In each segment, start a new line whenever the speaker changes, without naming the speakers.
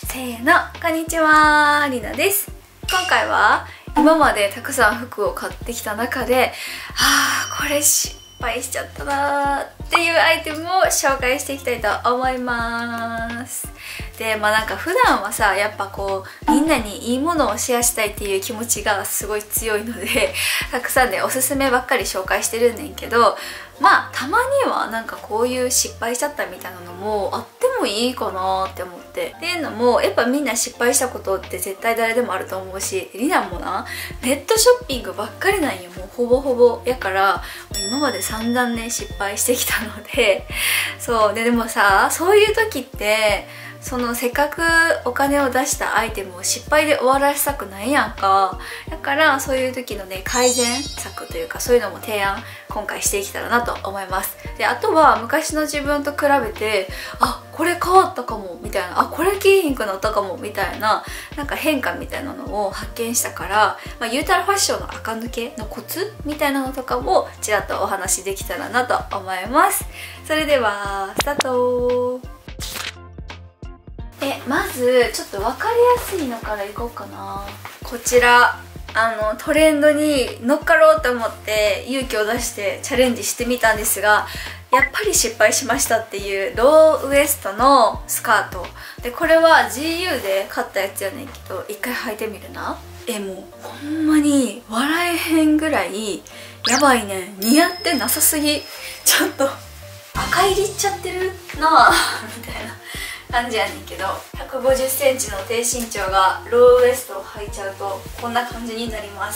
せーの、こんにちは、りなです。今回は今までたくさん服を買ってきた中でこれ失敗しちゃったなーっていうアイテムを紹介していきたいと思います。で、なんか普段はさ、やっぱこうみんなにいいものをシェアしたいっていう気持ちがすごい強いのでたくさんでおすすめばっかり紹介してるんねんけど、たまにはなんかこういう失敗しちゃったみたいなのもあってもいいかなって思って。っていうのもやっぱみんな失敗したことって絶対誰でもあると思うし、りなもなネットショッピングばっかりなんよ、もうほぼほぼやから、今まで散々ね失敗してきたのでそうでもさ、そういう時ってせっかくお金を出したアイテムを失敗で終わらせたくないやんか。だからそういう時のね、改善策というかそういうのも提案今回していけたらなと思います。で、あとは昔の自分と比べてこれ変わったかもみたいな、これ着いひんくなったかもみたいな、なんか変化みたいなのを発見したから、言うたらファッションの垢抜けのコツみたいなのとかもちらっとお話できたらなと思います。それではスタート。まずちょっと分かりやすいのからいこうかな。こちらトレンドに乗っかろうと思って勇気を出してチャレンジしてみたんですが、やっぱり失敗しましたっていうローウエストのスカートで、これは GU で買ったやつやねんけど、一回履いてみるな。もうほんまに笑えへんぐらいやばいね。似合ってなさすぎ。ちょっと赤入りっちゃってるなあみたいな感じやねんけど、150センチの低身長がローウエストを履いちゃうとこんな感じになります。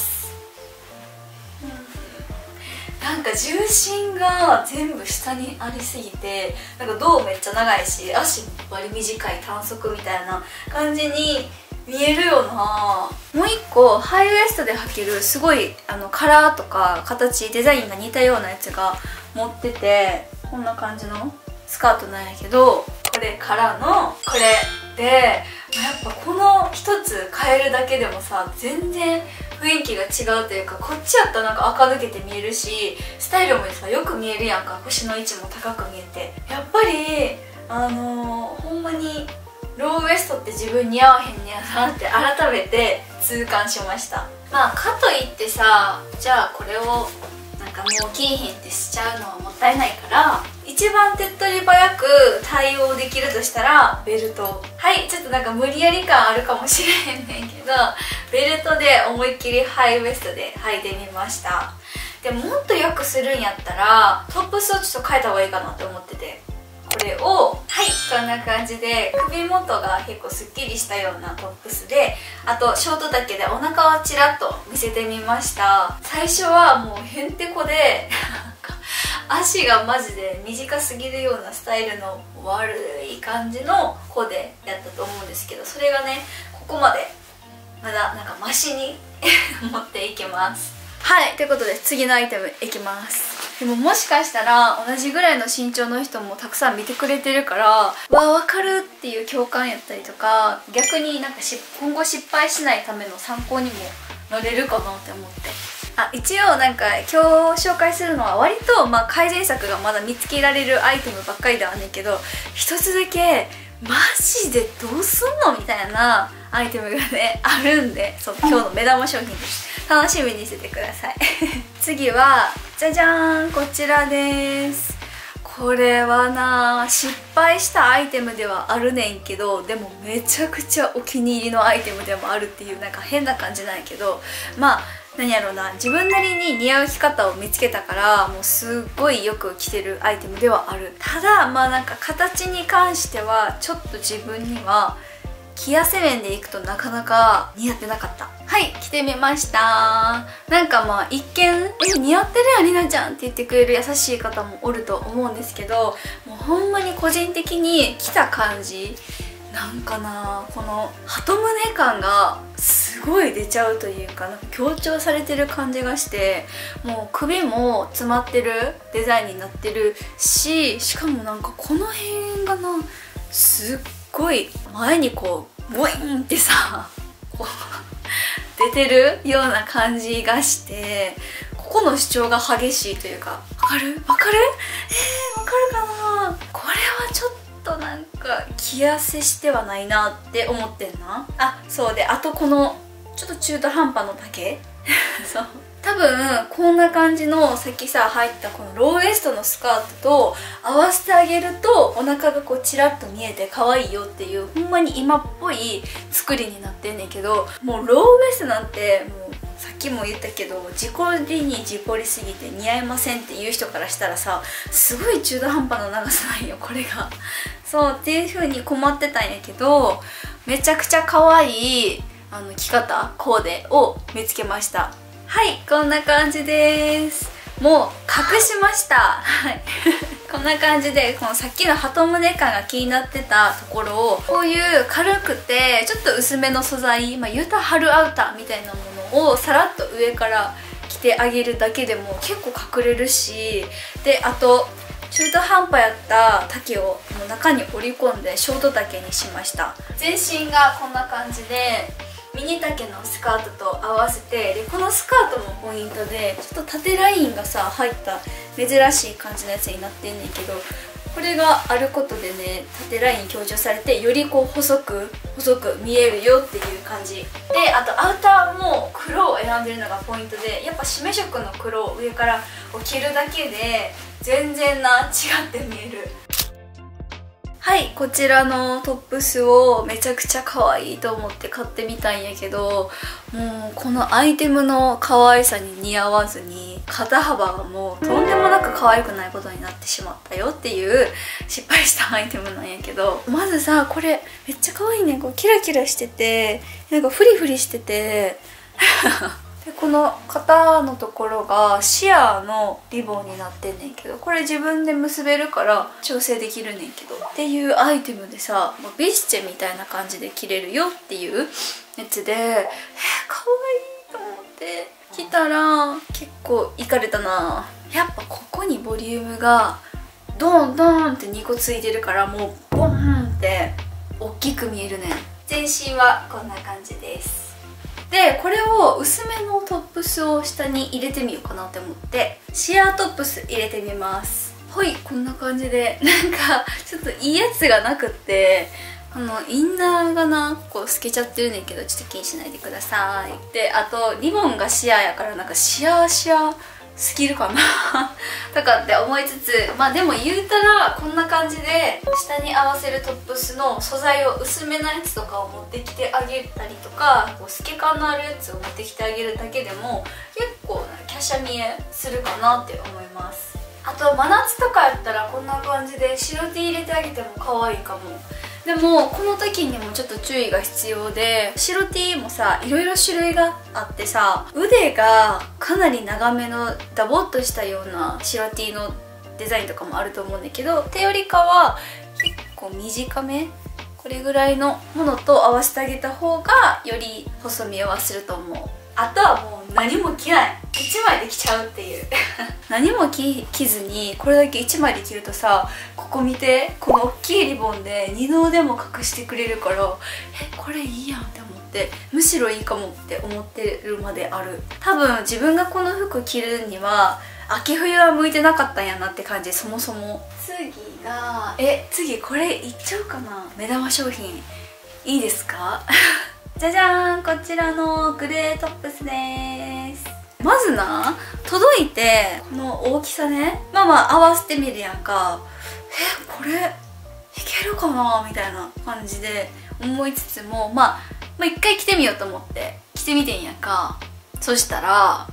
なんか重心が全部下にありすぎて、なんか胴めっちゃ長いし、足も割り短い短足みたいな感じに見えるよな。もう一個ハイウエストで履けるすごいカラーとか形デザインが似たようなやつが持ってて、こんな感じのスカートなんやけど、これからのこれでやっぱこの一つ変えるだけでもさ、全然雰囲気が違うというか、こっちやったらなんか垢抜けて見えるし、スタイルもさよく見えるやんか。腰の位置も高く見えて、やっぱりほんまにローウエストって自分似合わへんねやなって改めて痛感しました。かといってさ、じゃあこれをなんかもう着いひんってしちゃうのはもったいないから、一番手っ取り早く対応できるとしたらベルト。ちょっとなんか無理やり感あるかもしれへんねんけど、ベルトで思いっきりハイウエストで履いてみました。でももっとよくするんやったらトップスをちょっと変えた方がいいかなって思ってて、これをこんな感じで首元が結構すっきりしたようなトップスで、あとショート丈でお腹をちらっと見せてみました。最初はもうへんてこで足がマジで短すぎるようなスタイルの悪い感じの子でやったと思うんですけど、それがねここまでまだなんかマシに持っていけます。ということで次のアイテムいきます。でももしかしたら同じぐらいの身長の人もたくさん見てくれてるから、分かるっていう共感やったりとか、逆になんか今後失敗しないための参考にもなれるかなって思って。一応なんか今日紹介するのは割と改善策がまだ見つけられるアイテムばっかりではあんねんけど、一つだけマジでどうすんのみたいなアイテムがねあるんで、今日の目玉商品です。楽しみにしててください次はじゃじゃーん、こちらです。これはな、失敗したアイテムではあるねんけど、でもめちゃくちゃお気に入りのアイテムでもあるっていう、なんか変な感じなんやけど、何やろうな、自分なりに似合う着方を見つけたから、もうすっごいよく着てるアイテムではある。ただなんか形に関してはちょっと自分には着痩せ面でいくとなかなか似合ってなかった。着てみました。なんか一見似合ってるやんりなちゃんって言ってくれる優しい方もおると思うんですけど、もうほんまに個人的に着た感じなんかな、この鳩胸感がすごい出ちゃうというか、なんか強調されてる感じがして、もう首も詰まってるデザインになってるし、しかもなんかこの辺がな、すっごい前にこうボインってさこう出てるような感じがして、ここの主張が激しいというか、わかるわかるかな。これはちょっとなんか着痩せしてはないなって思ってんな。あ、そうで、あとこのちょっと中途半端の丈そう多分こんな感じのさっきさ入ったこのローウエストのスカートと合わせてあげるとお腹がこうチラッと見えて可愛いよっていう、ほんまに今っぽい作りになってんねんけど、もうローウエストなんてもうさっきも言ったけど事故りに事故りすぎて似合いませんっていう人からしたらさ、すごい中途半端な長さなんよこれが。そうっていう風に困ってたんやけど、めちゃくちゃ可愛い着方コーデを見つけました。はい、こんな感じです。もう隠しました。はいこんな感じで、このさっきの鳩胸感が気になってたところをこういう軽くてちょっと薄めの素材、言うたら春アウターみたいなものをさらっと上から着てあげるだけでも結構隠れるし、であと中途半端やった丈を中に織り込んでショート丈にしました。全身がこんな感じでミニ丈のスカートと合わせて、でこのスカートもポイントでちょっと縦ラインがさ入った珍しい感じのやつになってんねんけど、これがあることでね縦ライン強調されてよりこう細く見えるよっていう感じで、あとアウターも黒を選んでるのがポイントで、やっぱ締め色の黒を上からこう着るだけで全然違って見える。はい、こちらのトップスをめちゃくちゃ可愛いと思って買ってみたんやけど、もうこのアイテムの可愛さに似合わずに肩幅がもうとんでもなく可愛くないことになってしまったよっていう失敗したアイテムなんやけど、まずさこれめっちゃ可愛いね。こうキラキラしててなんかフリフリしててでこの肩のところがシアーのリボンになってんねんけど、これ自分で結べるから調整できるねんけどっていうアイテムでさ、ビスチェみたいな感じで着れるよっていうやつで、可愛いと思って着たら結構いかれたな。やっぱここにボリュームがドンドンって2個ついてるから、もうボーンって大きく見えるねん。全身はこんな感じです。でこれを薄めのトップスを下に入れてみようかなって思ってシアートップス入れてみます。はい、こんな感じでなんかちょっといいやつがなくって、インナーがなこう透けちゃってるねんけど、ちょっと気にしないでください。であとリボンがシアーやからなんかシアースキルかなとかって思いつつ、でも言うたらこんな感じで下に合わせるトップスの素材を薄めなやつとかを持ってきてあげたりとか、こう透け感のあるやつを持ってきてあげるだけでも結構華奢見えするかなって思います。あと真夏とかやったらこんな感じで白 T 入れてあげても可愛いかも。でもこの時にもちょっと注意が必要で、白 T もさいろいろ種類があってさ、腕がかなり長めのダボっとしたような白 T のデザインとかもあると思うんだけど、手よりかは結構短め、これぐらいのものと合わせてあげた方がより細見えはすると思う。あとはもう何も着ない、1枚で着ちゃうっていう何も着ずにこれだけ1枚で着るとさ、ここ見て、この大きいリボンで二の腕も隠してくれるから、これいいやんって思って、むしろいいかもって思ってるまである。多分自分がこの服着るには秋冬は向いてなかったんやなって感じ。そもそも次が次これいっちゃうかな。目玉商品いいですかじゃじゃーん、こちらのグレートップスです。まずな届いてこの大きさね、合わせてみるやんか。これいけるかなみたいな感じで思いつつも、一回着てみようと思って着てみてんやんか。そしたら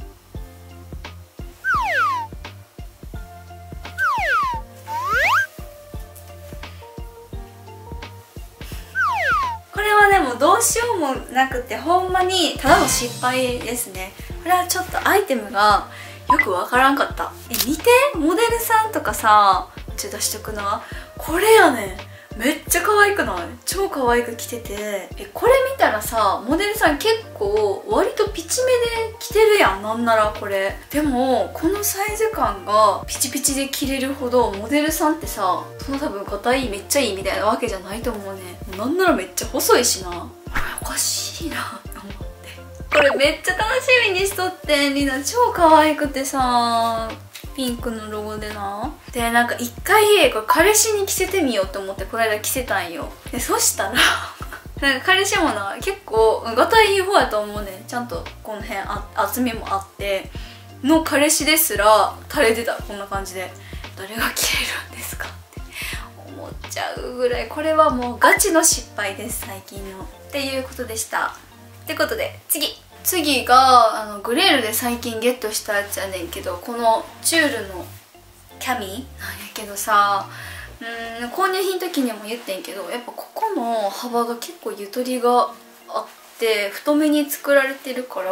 これはねもうどうしようもなくて、ほんまにただの失敗ですね。これはちょっとアイテムがよくわからんかった。見て、モデルさんとかさ、ちょっと出しとくな。これやねん、めっちゃ可愛くない？超可愛く着てて、これ見たらさ、モデルさん結構割とピチめで着てるやん、なんならこれ。でもこのサイズ感がピチピチで着れるほどモデルさんってさ、その多分硬いめっちゃいいみたいなわけじゃないと思うね。なんならめっちゃ細いしな。おかしいなと思って、これめっちゃ楽しみにしとってん。りな超可愛くてさ、 ピンクのロゴでな。でなんか一回これ彼氏に着せてみようと思ってこの間着せたんよ。でそしたらなんか彼氏もな結構がたいいい方やと思うねん。ちゃんとこの辺厚みもあっての彼氏ですら垂れてた。こんな感じで誰が着れるんですかって思っちゃうぐらい、これはもうガチの失敗です最近のっていうことでした。ってことで次がグレールで最近ゲットしたやつやねんけど、このチュールのキャミなんやけどさ、購入品の時にも言ってんけど、やっぱここの幅が結構ゆとりがあって太めに作られてるから、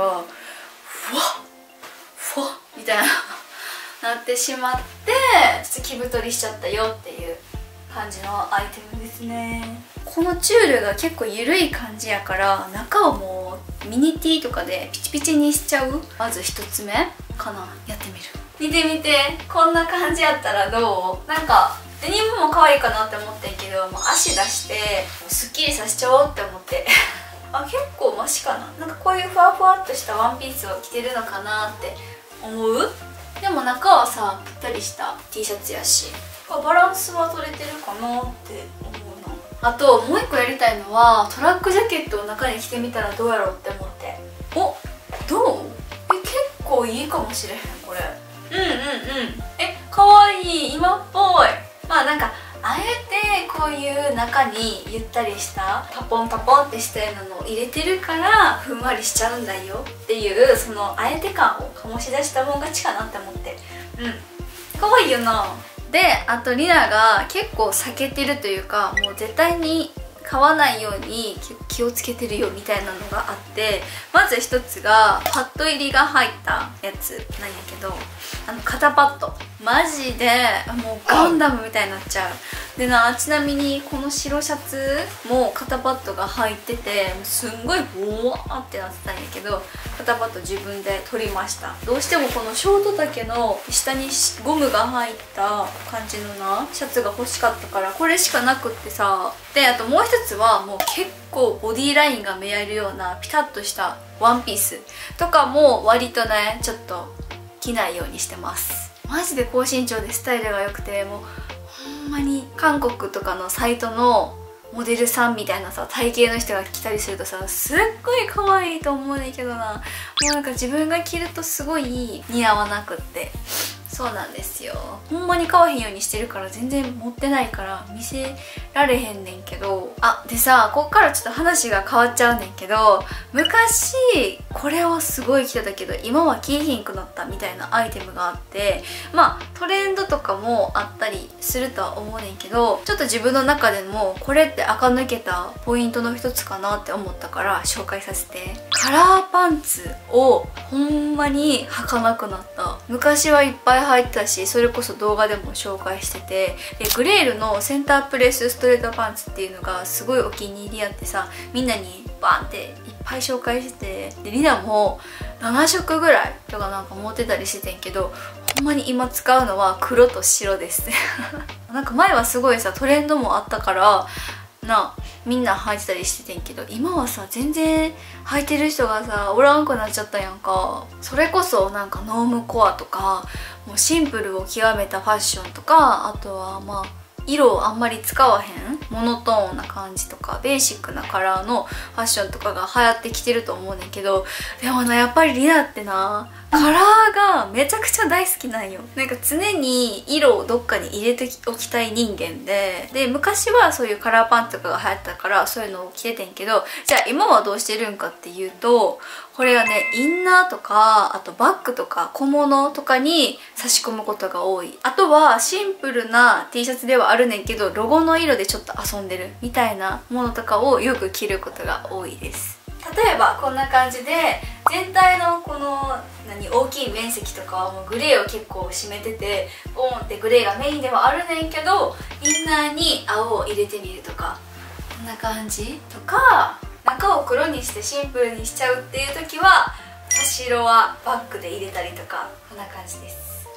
ふわっみたいななってしまって、ちょっと気太りしちゃったよっていう感じのアイテムですね。このチュールが結構ゆるい感じやから、中をもうミニティーとかでピチピチにしちゃう。まず1つ目かな。やってみる。見てみて、こんな感じやったらどう？なんかデニムも可愛いかなって思ってんけど、もう足出してすっきりさせちゃおうって思ってあ、結構マシかな。なんかこういうふわふわっとしたワンピースを着てるのかなって思う。でも中はさぴったりした T シャツやし、バランスは取れてるかなって思うな。あともう一個やりたいのはトラックジャケットを中に着てみたらどうやろうって思って。お、どう？結構いいかもしれへんこれ。かわいい、今っぽい。まあなんかあえてこういう中にゆったりしたタポンタポンってしたようなのを入れてるからふんわりしちゃうんだよっていう、そのあえて感を醸し出したもん勝ちかなって思って。かわいいよな。であとリナが結構避けてるというか、もう絶対に買わないように気をつけてるよみたいなのがあって、まず一つがパッド入りが入ったやつなんやけど、肩パッドマジでもうガンダムみたいになっちゃう。でな、ちなみにこの白シャツも肩パッドが入っててすんごいボワーってなってたんやけど、肩パッド自分で取りました。どうしてもこのショート丈の下にゴムが入った感じのなシャツが欲しかったから、これしかなくってさ。であともう一つはもう結構ボディラインが見えるようなピタッとしたワンピースとかも割とねちょっと着ないようにしてます。マジで高身長でスタイルが良くて、もうほんまに韓国とかのサイトのモデルさんみたいなさ体型の人が着たりするとさ、すっごい可愛いと思うねんけどな、もうなんか自分が着るとすごい似合わなくって。そうなんですよ。ほんまに買わへんようにしてるから全然持ってないから見せられへんねんけど。あ、でさ、こっからちょっと話が変わっちゃうねんけど、昔これをすごい着てたけど今は着ひんくなったみたいなアイテムがあって、まあトレンドとかもあったりするとは思うねんけど、ちょっと自分の中でもこれって垢抜けたポイントの一つかなって思ったから紹介させて。カラーパンツをほんまに履かなくなった。昔はいっぱい履いてたし、それこそ動画でも紹介してて、でグレールのセンタープレスストレートパンツっていうのがすごいお気に入りやってさ、みんなにバンっていっぱい紹介してて、でリナも7色ぐらいとかなんか持ってたりしててんけど、ほんまに今使うのは黒と白ですなんか前はすごいさトレンドもあったからみんな履いてたりしててんけど、今はさ全然履いてる人がさおらんくなっちゃったやんか。それこそなんかノームコアとかもうシンプルを極めたファッションとか、あとはまあ色をあんまり使わへんモノトーンな感じとかベーシックなカラーのファッションとかが流行ってきてると思うねんけど、でもなやっぱりリナってなカラーがめちゃくちゃ大好きなんよ。なんか常に色をどっかに入れておきたい人間で昔はそういうカラーパンツとかが流行ったからそういうのを着ててんけど、じゃあ今はどうしてるんかっていうと、これがねインナーとかあとバッグとか小物とかに差し込むことが多い。あとはシンプルな T シャツではあるねんけどロゴの色でちょっと遊んでるみたいなものとかをよく着ることが多いです。例えばこんな感じで全体のこの大きい面積とかはもうグレーを結構占めてて、ボーンってグレーがメインではあるねんけど、インナーに青を入れてみるとか、こんな感じとか、中を黒にしてシンプルにしちゃうっていう時は差し色はバッグで入れたりとか、こんな感じです。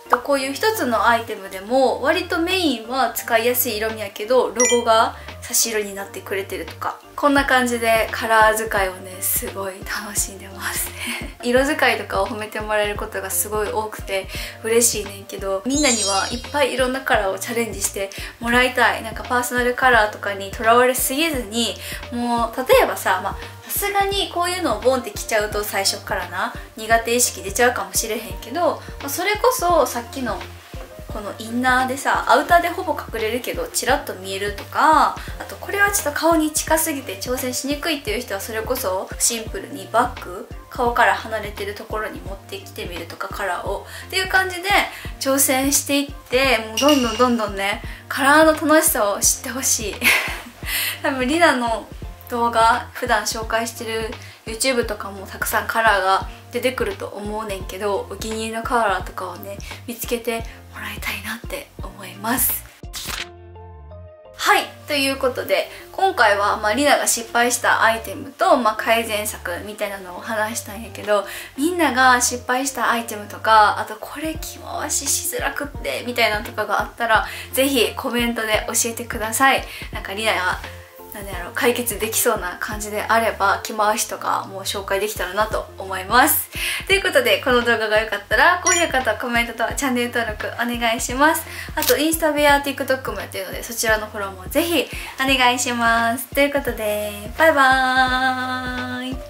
こういう一つのアイテムでも割とメインは使いやすい色味やけどロゴが差し色になってくれてるとか、こんな感じでカラー使いをねすごい楽しんでますね色使いとかを褒めてもらえることがすごい多くて嬉しいねんけど、みんなにはいっぱいいろんなカラーをチャレンジしてもらいたい。なんかパーソナルカラーとかにとらわれすぎずに、もう例えばさ、さすがにこういうのをボンって着ちゃうと最初からな苦手意識出ちゃうかもしれへんけど、それこそさっきのこのインナーでさ、アウターでほぼ隠れるけどチラッと見えるとか、あとこれはちょっと顔に近すぎて挑戦しにくいっていう人はそれこそシンプルにバッグ、顔から離れてるところに持ってきてみるとか、カラーをっていう感じで挑戦していって、もうどんどんねカラーの楽しさを知ってほしい多分リナの動画普段紹介してる YouTube とかもたくさんカラーが出てくると思うねんけど、お気に入りのカラーとかをね見つけてもらいたいなって思います。はい、ということで今回はリナが失敗したアイテムと、改善策みたいなのを話したんやけど、みんなが失敗したアイテムとか、あとこれ着回ししづらくってみたいなのとかがあったら是非コメントで教えてください。なんかリナが解決できそうな感じであれば着回しとかもう紹介できたらなと思います。ということでこの動画が良かったら高評価とコメントとチャンネル登録お願いします。あとインスタや TikTok もやってるのでそちらのフォローもぜひお願いします。ということでバイバーイ。